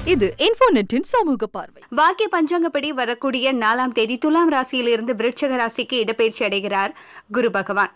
இது இன்ஃபோநெட்டின் சமூக பார்வை. வாக்கிய பஞ்சாங்கப்படி வரக்கூடிய 4ஆம் தேதி துலாம் ராசியிலிருந்து விருச்சிக ராசிக்கு இடப்பெயர்ச்சி அடைகிறார் குரு பகவான்.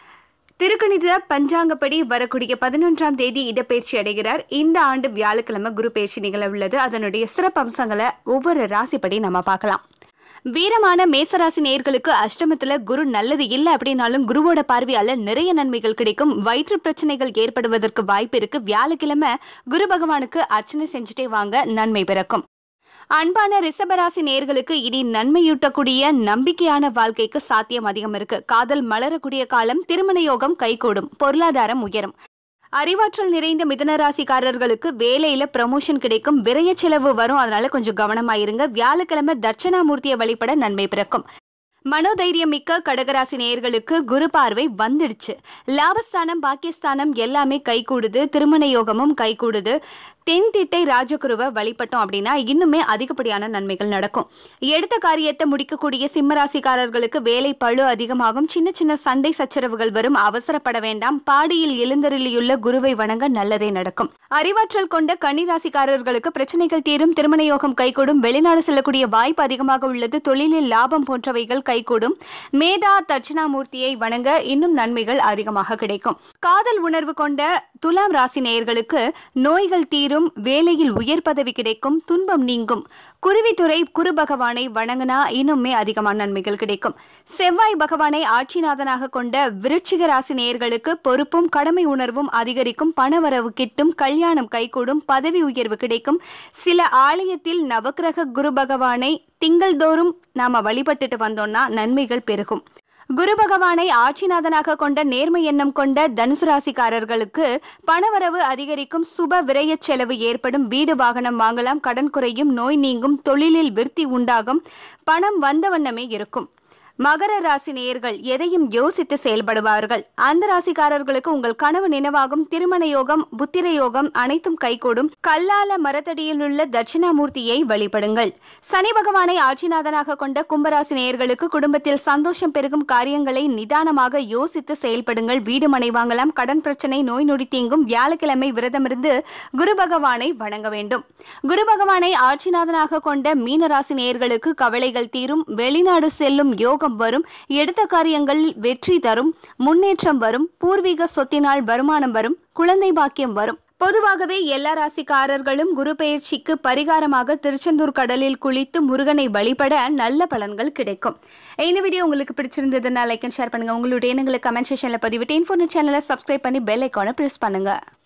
திருக்கணித பஞ்சாங்கப்படி வரக்கூடிய 11ஆம் தேதி இடப்பெயர்ச்சி அடைகிறார். இந்த ஆண்டு வியாழக்கிழமை குரு பயிற்சி நிகழ உள்ளது. அதனுடைய சிறப்பு அம்சங்களை ஒவ்வொரு ராசிப்படி நம்ம பார்க்கலாம். வீரமான மேசராசி நேயர்களுக்கு அஷ்டமத்துல குரு நல்லது இல்லை அப்படின்னாலும் குருவோட பார்வையால நிறைய நன்மைகள் கிடைக்கும். வயிற்று பிரச்சனைகள் ஏற்படுவதற்கு வாய்ப்பு இருக்கு. வியாழக்கிழமை குரு பகவானுக்கு அர்ச்சனை செஞ்சுட்டே வாங்க, நன்மை பிறக்கும். அன்பான ரிஷபராசி நேயர்களுக்கு இனி நன்மையூட்டக்கூடிய நம்பிக்கையான வாழ்க்கைக்கு சாத்தியம் அதிகம் இருக்கு. காதல் மலரக்கூடிய காலம், திருமண யோகம் கைகூடும், பொருளாதாரம் உயரும். அறிவாற்றல் நிறைந்த மிதுனராசிக்காரர்களுக்கு வேலையில ப்ரமோஷன் கிடைக்கும். விரைய செலவு வரும், அதனால கொஞ்சம் கவனமாயிருங்க. வியாழக்கிழமை தட்சணாமூர்த்தியை வழிபட நன்மை பிறக்கும். மனோதைரியம் மிக்க கடகராசி நேயர்களுக்கு குரு பார்வை வந்துடுச்சு. லாபஸ்தானம், பாக்கியஸ்தானம் எல்லாமே கைகூடுது. திருமண யோகமும் கைகூடுது. தென்திட்டை ராஜகுருவை வழிபட்டோம் அப்படின்னா இன்னுமே அதிகப்படியான நன்மைகள் நடக்கும். எடுத்த காரியத்தை முடிக்கக்கூடிய சிம்மராசிக்காரர்களுக்கு வேலை பளு அதிகமாகும். சின்ன சின்ன சண்டை சச்சரவுகள் வரும், அவசரப்பட வேண்டாம். பாடியில் எழுந்தருளியுள்ள குருவை வணங்க நல்லதே நடக்கும். அறிவாற்றல் கொண்ட கன்னிராசிக்காரர்களுக்கு பிரச்சனைகள் தீரும். திருமண யோகம் கைகூடும். வெளிநாடு செல்லக்கூடிய வாய்ப்பு அதிகமாக உள்ளது. தொழிலில் லாபம் போன்றவைகள் கைகூடும். மேதா தட்சிணாமூர்த்தியை வணங்க இன்னும் நன்மைகள் அதிகமாக கிடைக்கும். காதல் உணர்வு கொண்ட துலாம் ராசி நேயர்களுக்கு நோய்கள் தீரும். வேலையில் உயர் பதவி கிடைக்கும். துன்பம் நீங்கும். குருவித்துறை குரு பகவானை வணங்கினா இன்னுமே அதிகமான நன்மைகள் கிடைக்கும். செவ்வாய் பகவானை ஆட்சிநாதனாக கொண்ட விருச்சிக ராசி நேயர்களுக்கு பொறுப்பும் கடமை உணர்வும் அதிகரிக்கும். பணவரவு கிட்டும். கல்யாணம் கைகூடும். பதவி உயர்வு கிடைக்கும். சில ஆலயத்தில் நவக்கிரக குரு பகவானை திங்கள்தோறும் நாம வழிபட்டுட்டு வந்தோம்னா நன்மைகள் பெருகும். குரு பகவானை ஆட்சிநாதனாக கொண்ட நேர்மை எண்ணம் கொண்ட தனுசு ராசிக்காரர்களுக்கு பணவரவு அதிகரிக்கும். சுப விரய செலவு ஏற்படும். வீடு வாகனம் வாங்கலாம். கடன் குறையும். நோய் நீங்கும். தொழிலில் விருத்தி உண்டாகும். பணம் வந்த வண்ணமே இருக்கும். மகர ராசி நேயர்கள் எதையும் யோசித்து செயல்படுவார்கள். அந்த ராசிக்காரர்களுக்கு உங்கள் கனவு நினைவாகும். திருமண யோகம், புத்திர யோகம் அனைத்தும் கைகூடும். கல்லால மரத்தடியில் உள்ள தட்சிணாமூர்த்தியை வழிபடுங்கள். சனி பகவானை ஆட்சிநாதனாக கொண்ட கும்பராசி நேயர்களுக்கு குடும்பத்தில் சந்தோஷம் பெருகும். காரியங்களை நிதானமாக யோசித்து செயல்படுங்கள். வீடு மனை வாங்கலாம். கடன் பிரச்சனை, நோய் நொடி தீங்கும். வியாழக்கிழமை விரதமிருந்து குரு பகவானை வணங்க வேண்டும். குரு பகவானை ஆட்சிநாதனாக கொண்ட மீனராசி நேயர்களுக்கு கவலைகள் தீரும். வெளிநாடு செல்லும் யோகம் வரும். எடுத்த காரியங்களில் வெற்றி தரும். முன்னேற்றம் வரும். பூர்வீக சொத்தினால் வருமானம் வரும். குழந்தை பாக்கியம் வரும். பொதுவாகவே எல்லா ராசிக்காரர்களும் குரு பெயர்ச்சிக்கு பரிகாரமாக திருச்செந்தூர் கடலில் குளித்து முருகனை வழிபட நல்ல பலன்கள் கிடைக்கும். இந்த வீடியோ உங்களுக்கு பிடிச்சிருந்ததுன்னா லைக் அண்ட் ஷேர் பண்ணுங்க. உங்களுடைய எண்ணங்களை கமெண்ட் செக்ஷன்ல பதிவிட்டு இன்ஃபோநெட் சேனலை சப்ஸ்கிரைப் பண்ணி பெல் ஐகானை பிரஸ் பண்ணுங்க.